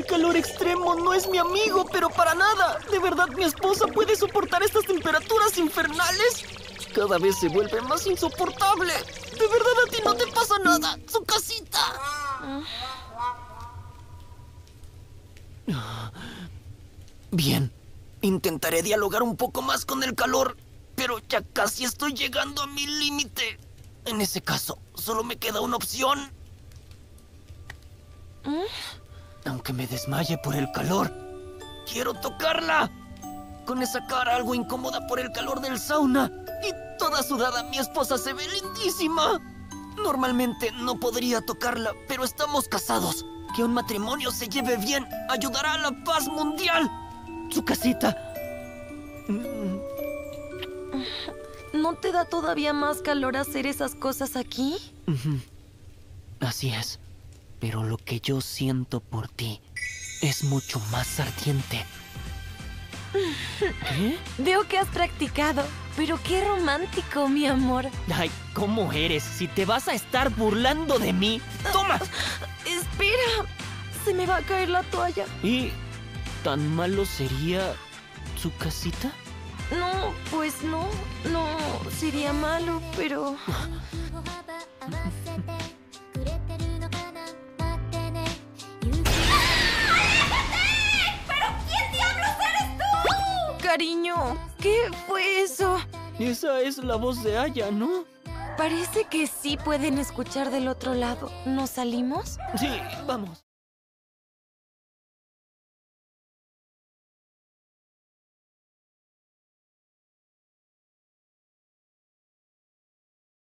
El calor extremo no es mi amigo, pero para nada. ¿De verdad mi esposa puede soportar estas temperaturas infernales? Cada vez se vuelve más insoportable. ¿De verdad a ti no te pasa nada? ¡Su casita! Bien, intentaré dialogar un poco más con el calor, pero ya casi estoy llegando a mi límite. En ese caso, solo me queda una opción. Aunque me desmaye por el calor, quiero tocarla. Con esa cara algo incómoda por el calor del sauna y toda sudada, mi esposa se ve lindísima. Normalmente no podría tocarla, pero estamos casados. Que un matrimonio se lleve bien ayudará a la paz mundial. Su casita. ¿No te da todavía más calor hacer esas cosas aquí? Así es. Pero lo que yo siento por ti es mucho más ardiente. ¿Qué? Veo que has practicado, pero qué romántico, mi amor. Ay, ¿cómo eres? Si te vas a estar burlando de mí. ¡Toma! Espera, se me va a caer la toalla. ¿Y tan malo sería su casita? No, pues no sería malo, pero... Cariño, ¿qué fue eso? Esa es la voz de Aya, ¿no? Parece que sí pueden escuchar del otro lado. ¿Nos salimos? Sí, vamos.